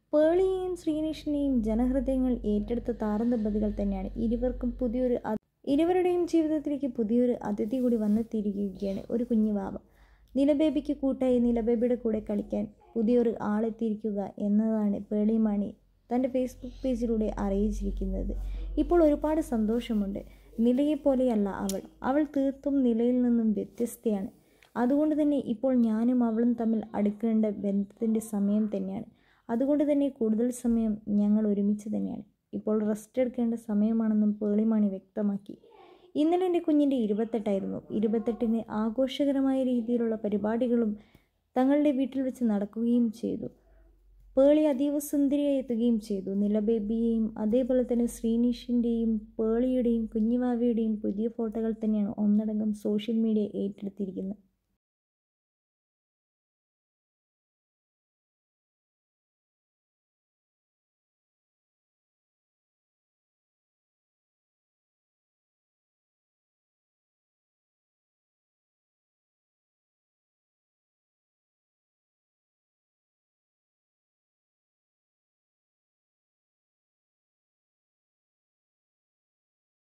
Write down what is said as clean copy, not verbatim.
പേളിയെയും ശ്രീനിഷിനെയും ജനഹൃദയങ്ങൾ ഏറ്റെടുത്ത താരദമ്പതികൾ തന്നെയാണ്. ഇരുവരുടെയും ജീവിതത്തിലേക്ക് പുതിയൊരു അതിഥി കൂടി വന്നെത്തിയിരിക്കുകയാണ്. ഒരു കുഞ്ഞു വാവ. നിലബേബിക്ക് കൂട്ടായി നിലബേബിയുടെ കൂടെ കളിക്കാൻ പുതിയൊരു ആളെത്തിയിരിക്കുക എന്നതാണ് പേളി മാണി തൻ്റെ ഫേസ്ബുക്ക് പേജിലൂടെ അറിയിച്ചിരിക്കുന്നത്. ഇപ്പോൾ ഒരുപാട് സന്തോഷമുണ്ട്. നിലയെപ്പോലെയല്ല അവൾ തീർത്തും നിലയിൽ നിന്നും വ്യത്യസ്തയാണ്. അതുകൊണ്ട് തന്നെ ഇപ്പോൾ ഞാനും അവളും തമ്മിൽ അടുക്കേണ്ട ബന്ധത്തിൻ്റെ സമയം തന്നെയാണ്. അതുകൊണ്ട് തന്നെ കൂടുതൽ സമയം ഞങ്ങൾ ഒരുമിച്ച് തന്നെയാണ്. ഇപ്പോൾ റെസ്റ്റ് എടുക്കേണ്ട സമയമാണെന്നും പേളിമാണി വ്യക്തമാക്കി. ഇന്നലെ എൻ്റെ കുഞ്ഞിൻ്റെ 28ആയിരുന്നു. 28-ന് ആഘോഷകരമായ രീതിയിലുള്ള പരിപാടികളും തങ്ങളുടെ വീട്ടിൽ വെച്ച് നടക്കുകയും ചെയ്തു. പേളി അതീവ സുന്ദരിയായി എത്തുകയും ചെയ്തു. നിലബേബിയെയും അതേപോലെ തന്നെ ശ്രീനിഷിൻ്റെയും പേളിയുടെയും കുഞ്ഞുവാവയുടെയും പുതിയ ഫോട്ടോകൾ തന്നെയാണ് ഒന്നടങ്കം സോഷ്യൽ മീഡിയ ഏറ്റെടുത്തിരിക്കുന്നത്.